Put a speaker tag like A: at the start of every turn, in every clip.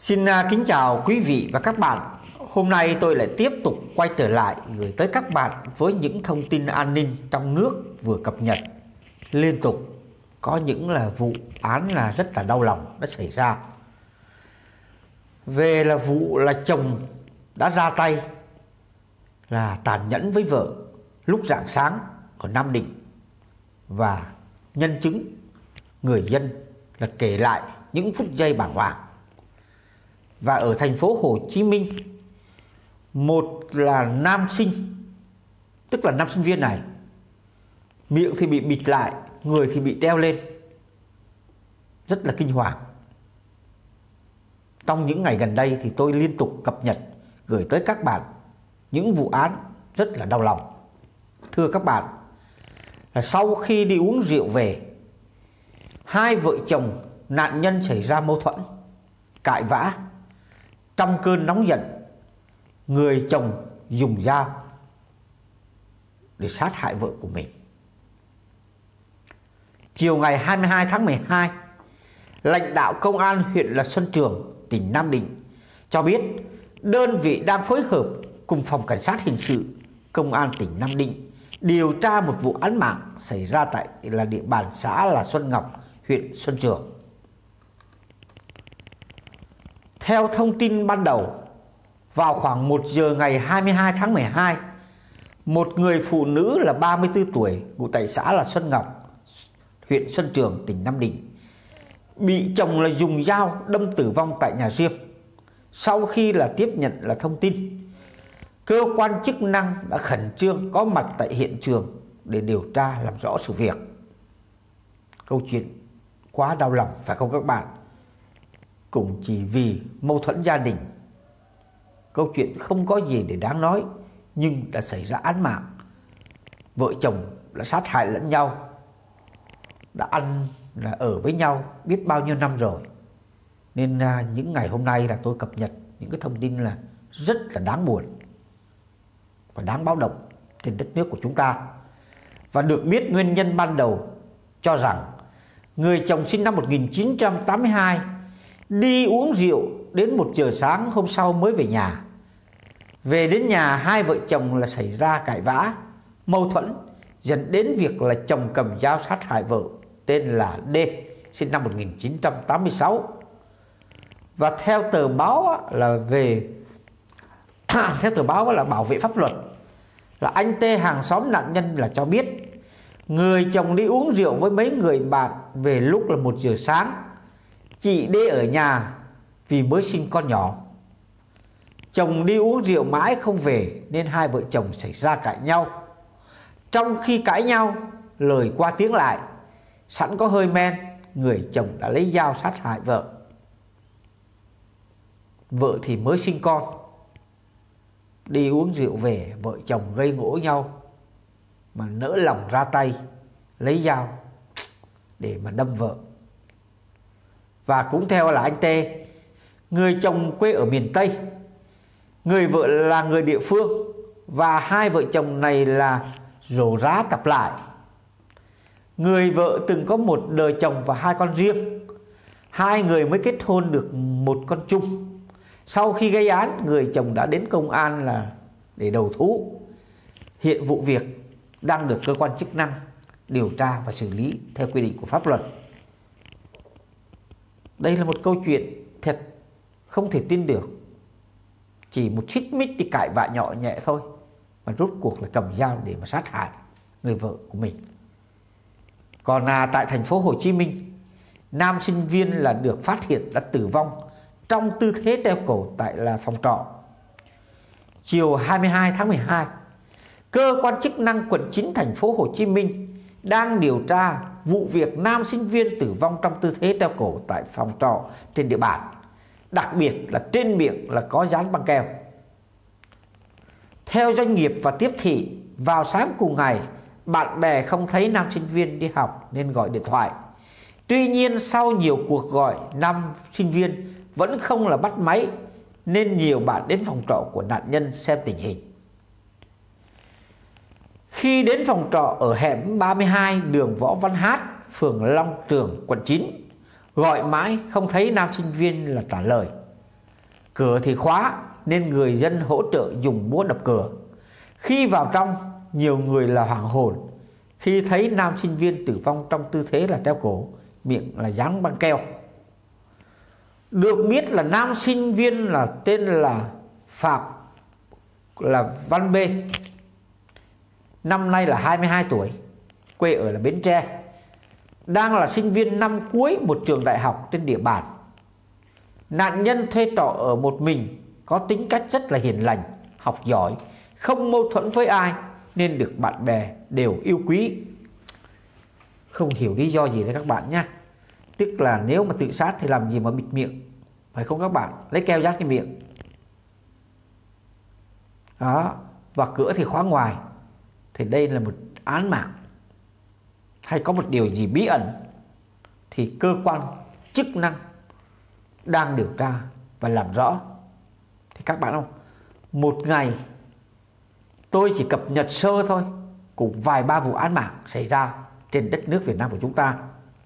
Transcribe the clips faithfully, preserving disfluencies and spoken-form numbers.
A: Xin kính chào quý vị và các bạn. Hôm nay tôi lại tiếp tục quay trở lại gửi tới các bạn với những thông tin an ninh trong nước vừa cập nhật liên tục. Có những là vụ án là rất là đau lòng đã xảy ra. Về là vụ là chồng đã ra tay là tàn nhẫn với vợ lúc rạng sáng ở Nam Định, và nhân chứng người dân là kể lại những phút giây bàng hoàng. Và ở thành phố Hồ Chí Minh, một là nam sinh, tức là nam sinh viên này, miệng thì bị bịt lại, người thì bị treo lên, rất là kinh hoàng. Trong những ngày gần đây thì tôi liên tục cập nhật gửi tới các bạn những vụ án rất là đau lòng. Thưa các bạn, là sau khi đi uống rượu về, hai vợ chồng nạn nhân xảy ra mâu thuẫn, cãi vã. Trong cơn nóng giận, người chồng dùng dao để sát hại vợ của mình. Chiều ngày hai mươi hai tháng mười hai, lãnh đạo công an huyện là Xuân Trường, tỉnh Nam Định cho biết đơn vị đang phối hợp cùng phòng cảnh sát hình sự công an tỉnh Nam Định điều tra một vụ án mạng xảy ra tại là địa bàn xã là Xuân Ngọc, huyện Xuân Trường. Theo thông tin ban đầu, vào khoảng một giờ ngày hai mươi hai tháng mười hai, một người phụ nữ là ba mươi tư tuổi, ngụ tại xã là Xuân Ngọc, huyện Xuân Trường, tỉnh Nam Định, bị chồng là dùng dao đâm tử vong tại nhà riêng. Sau khi là tiếp nhận là thông tin, cơ quan chức năng đã khẩn trương có mặt tại hiện trường để điều tra làm rõ sự việc. Câu chuyện quá đau lòng phải không các bạn? Cũng chỉ vì mâu thuẫn gia đình, câu chuyện không có gì để đáng nói, nhưng đã xảy ra án mạng. Vợ chồng đã sát hại lẫn nhau, đã ăn là ở với nhau biết bao nhiêu năm rồi. Nên à, những ngày hôm nay là tôi cập nhật những cái thông tin là rất là đáng buồn và đáng báo động trên đất nước của chúng ta. Và được biết nguyên nhân ban đầu cho rằng người chồng sinh năm một nghìn chín trăm tám mươi hai đi uống rượu đến một giờ sáng hôm sau mới về nhà. Về đến nhà, hai vợ chồng là xảy ra cãi vã, mâu thuẫn, dẫn đến việc là chồng cầm dao sát hại vợ tên là D, sinh năm một nghìn chín trăm tám mươi sáu. Và theo tờ báo là về theo tờ báo là Bảo Vệ Pháp Luật, là anh T, hàng xóm nạn nhân, là cho biết người chồng đi uống rượu với mấy người bạn về lúc là một giờ sáng. Chị D ở nhà vì mới sinh con nhỏ. Chồng đi uống rượu mãi không về nên hai vợ chồng xảy ra cãi nhau. Trong khi cãi nhau, lời qua tiếng lại, sẵn có hơi men, người chồng đã lấy dao sát hại vợ. Vợ thì mới sinh con, đi uống rượu về, vợ chồng gây gổ nhau mà nỡ lòng ra tay lấy dao để mà đâm vợ. Và cũng theo là anh T, người chồng quê ở miền Tây, người vợ là người địa phương, và hai vợ chồng này là rổ rá cặp lại. Người vợ từng có một đời chồng và hai con riêng, hai người mới kết hôn được một con chung. Sau khi gây án, người chồng đã đến công an là để đầu thú. Hiện vụ việc đang được cơ quan chức năng điều tra và xử lý theo quy định của pháp luật. Đây là một câu chuyện thật không thể tin được. Chỉ một xích mích đi cãi vã nhỏ nhẹ thôi mà rốt cuộc là cầm dao để mà sát hại người vợ của mình. Còn à, tại thành phố Hồ Chí Minh, nam sinh viên là được phát hiện đã tử vong trong tư thế treo cổ tại là phòng trọ. Chiều hai mươi hai tháng mười hai, cơ quan chức năng quận chín thành phố Hồ Chí Minh đang điều tra vụ việc nam sinh viên tử vong trong tư thế treo cổ tại phòng trọ trên địa bàn, đặc biệt là trên miệng là có dán băng keo. Theo doanh nghiệp và tiếp thị, vào sáng cùng ngày, bạn bè không thấy nam sinh viên đi học nên gọi điện thoại. Tuy nhiên sau nhiều cuộc gọi, nam sinh viên vẫn không là bắt máy, nên nhiều bạn đến phòng trọ của nạn nhân xem tình hình. Khi đến phòng trọ ở hẻm ba mươi hai đường Võ Văn Hát, phường Long Trường, quận chín, gọi mãi không thấy nam sinh viên là trả lời. Cửa thì khóa nên người dân hỗ trợ dùng búa đập cửa. Khi vào trong, nhiều người là hoảng hồn khi thấy nam sinh viên tử vong trong tư thế là treo cổ, miệng là dán băng keo. Được biết là nam sinh viên là tên là Phạm là Văn B, năm nay là hai mươi hai tuổi, quê ở là Bến Tre, đang là sinh viên năm cuối một trường đại học trên địa bàn. Nạn nhân thuê trọ ở một mình, có tính cách rất là hiền lành, học giỏi, không mâu thuẫn với ai nên được bạn bè đều yêu quý. Không hiểu lý do gì đấy các bạn nhé. Tức là nếu mà tự sát thì làm gì mà bịt miệng, phải không các bạn? Lấy keo dán cái miệng. Đó, và cửa thì khóa ngoài. Thì đây là một án mạng hay có một điều gì bí ẩn thì cơ quan chức năng đang điều tra và làm rõ. Thì các bạn không, một ngày tôi chỉ cập nhật sơ thôi, cùng vài ba vụ án mạng xảy ra trên đất nước Việt Nam của chúng ta,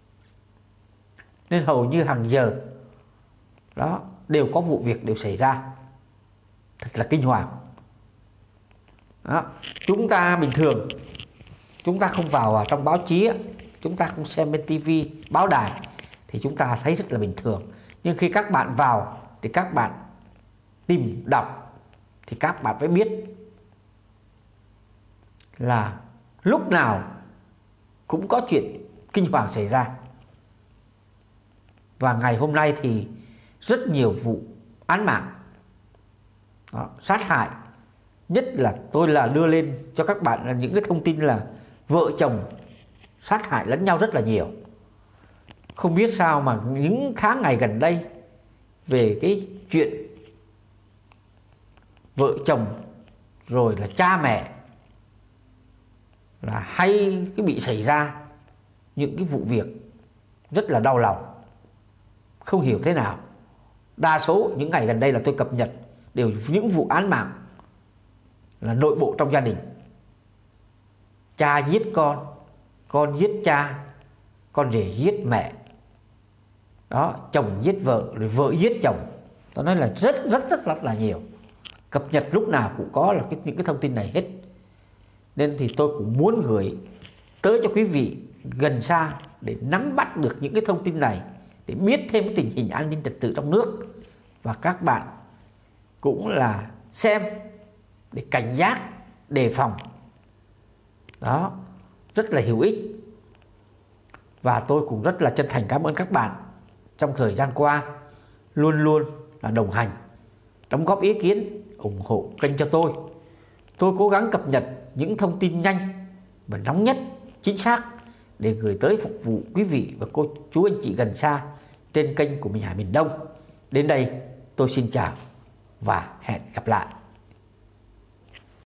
A: nên hầu như hàng giờ đó đều có vụ việc đều xảy ra, thật là kinh hoàng. Đó, chúng ta bình thường chúng ta không vào trong báo chí, chúng ta không xem bên tivi, báo đài thì chúng ta thấy rất là bình thường. Nhưng khi các bạn vào thì các bạn tìm đọc thì các bạn phải biết là lúc nào cũng có chuyện kinh hoàng xảy ra. Và ngày hôm nay thì rất nhiều vụ án mạng đó, sát hại. Nhất là tôi là đưa lên cho các bạn là những cái thông tin là vợ chồng sát hại lẫn nhau rất là nhiều. Không biết sao mà những tháng ngày gần đây về cái chuyện vợ chồng rồi là cha mẹ là hay cái bị xảy ra những cái vụ việc rất là đau lòng. Không hiểu thế nào, đa số những ngày gần đây là tôi cập nhật đều những vụ án mạng là nội bộ trong gia đình. Cha giết con, con giết cha, con rể giết mẹ, đó, chồng giết vợ, rồi vợ giết chồng. Tôi nói là rất rất rất rất là nhiều. Cập nhật lúc nào cũng có là cái, những cái thông tin này hết. Nên thì tôi cũng muốn gửi tới cho quý vị gần xa để nắm bắt được những cái thông tin này, để biết thêm cái tình hình an ninh trật tự trong nước. Và các bạn cũng là xem để cảnh giác, đề phòng. Đó, rất là hữu ích. Và tôi cũng rất là chân thành cảm ơn các bạn trong thời gian qua luôn luôn là đồng hành, đóng góp ý kiến, ủng hộ kênh cho tôi. Tôi cố gắng cập nhật những thông tin nhanh và nóng nhất, chính xác để gửi tới phục vụ quý vị và cô chú anh chị gần xa trên kênh của Minh Hải Miền Đông. Đến đây tôi xin chào và hẹn gặp lại.